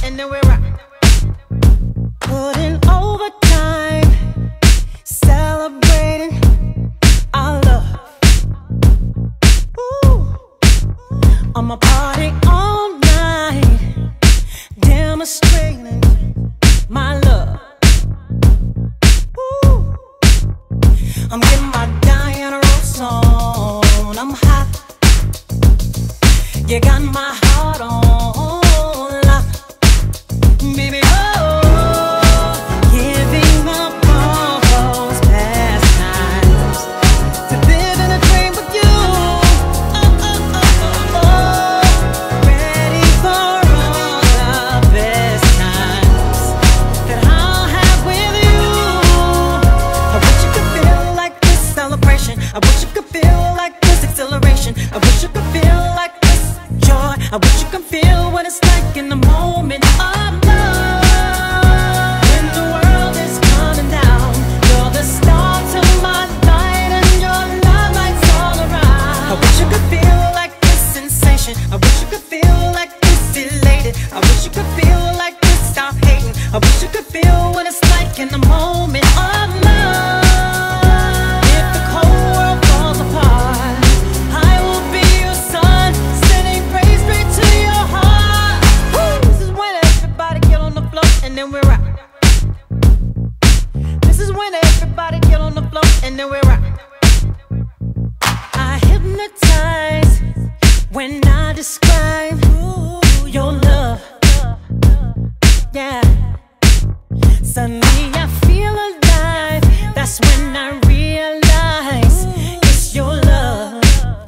and then we rock. Putting overtime, celebrating our love. Ooh. I'ma party all night, demonstrating my love. Ooh. I'm getting my Diana Ross on. I'm hot. You got my heart on lock, baby. Oh, giving up all those past times to live in a dream with you. Oh, oh, oh, oh, oh. Ready for all the best times that I'll have with you. I wish you could feel like this celebration. I wish you could feel like this exhilaration. I wish you could feel like joy. I wish you could feel what it's like in the moment of love. When the world is coming down, you're the star to my light, and your love lights all around. I wish you could feel like this sensation. I wish you could feel like this elated. I wish you could feel like this stop hating. I wish you could feel what it's like in the moment of love. If the whole world falls apart, I will be your sun, sending praise straight to your heart. Woo! This is when everybody get on the floor and then we rock. This is when everybody get on the floor and then we rock. I hypnotize when I describe your love. Yeah. Suddenly I feel alive. That's when I realize it's your love.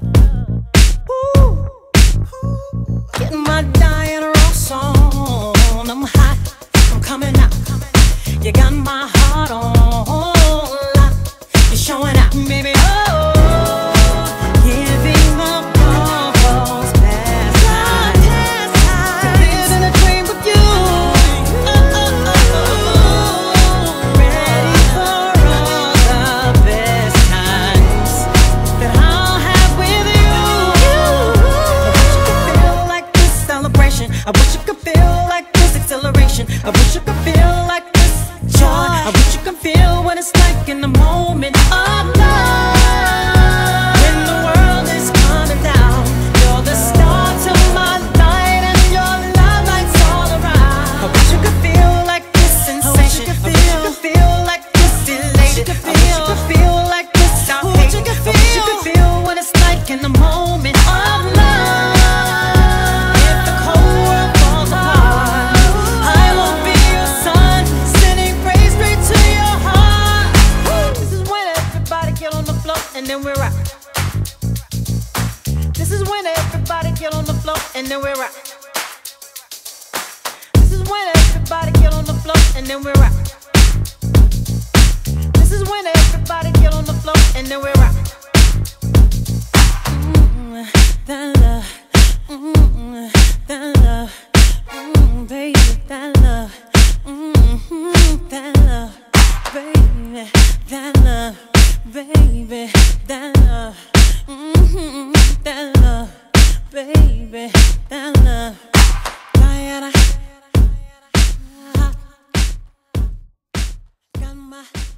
Ooh. Getting my Diana Ross on. I'm hot, I'm coming out. You got my heart on lock. You're showing out, baby. Oh, giving up all those past times to live in a dream with you. Oh, oh, oh, oh. Ready for all the best times that I'll have with you. I wish you could feel like this celebration. I wish you could feel like this exhilaration. I wish you could feel like this joy. I wish you could feel what it's like in the moment of love. When the world is coming down, you're the star to my light, and your love lights all around. I wish you could feel like this sensation. I wish you could feel like this elated. I wish you could feel like this stop hating. I wish you could feel what it's like in the moment of love. If the whole world falls apart, I will be your sun, sending praise straight to your heart. This is when everybody get on the floor and then we rock. This is when everybody get on the floor and then we rock. This is when everybody get on the floor and then we rock. This is when everybody get on the floor and then we rock. That love, that love, baby, that love, that love, baby, that love, baby, that love, that love, baby, that love, Diana, got my